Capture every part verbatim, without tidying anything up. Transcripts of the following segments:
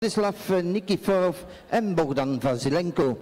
Vladislav Nikiforov en Bogdan Vasilenko.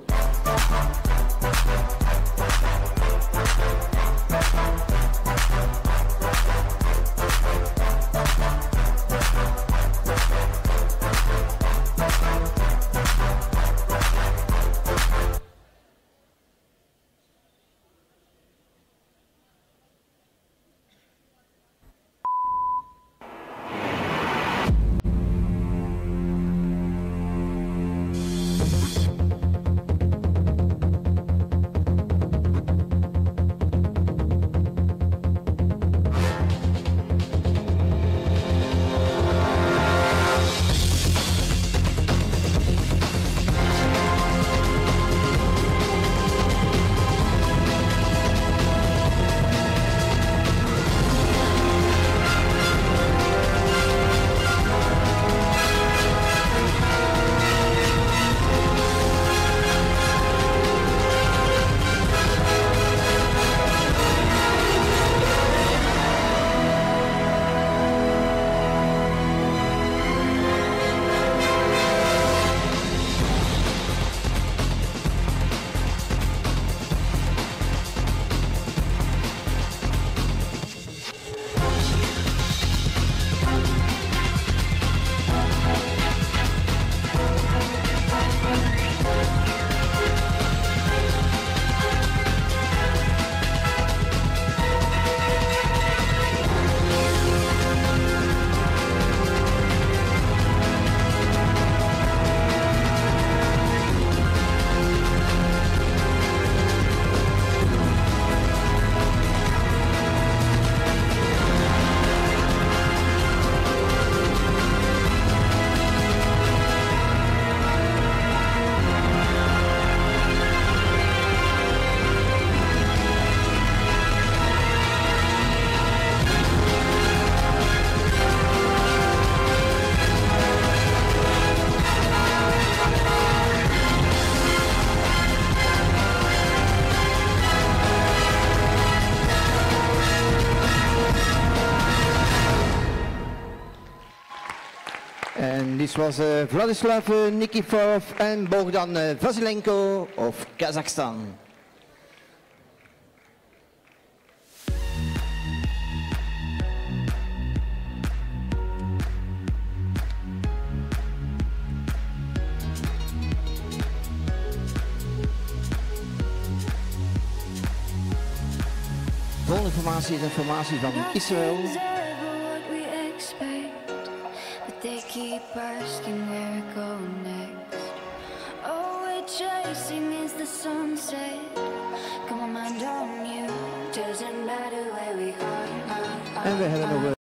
En dit was uh, Vladislav Nikiforov en Bogdan uh, Vasilenko of Kazachstan. Volgende informatie is informatie van Israël. They keep asking where we go next. All we're chasing is the sunset. Come on, mind on you. Doesn't matter where we are. En we hebben nog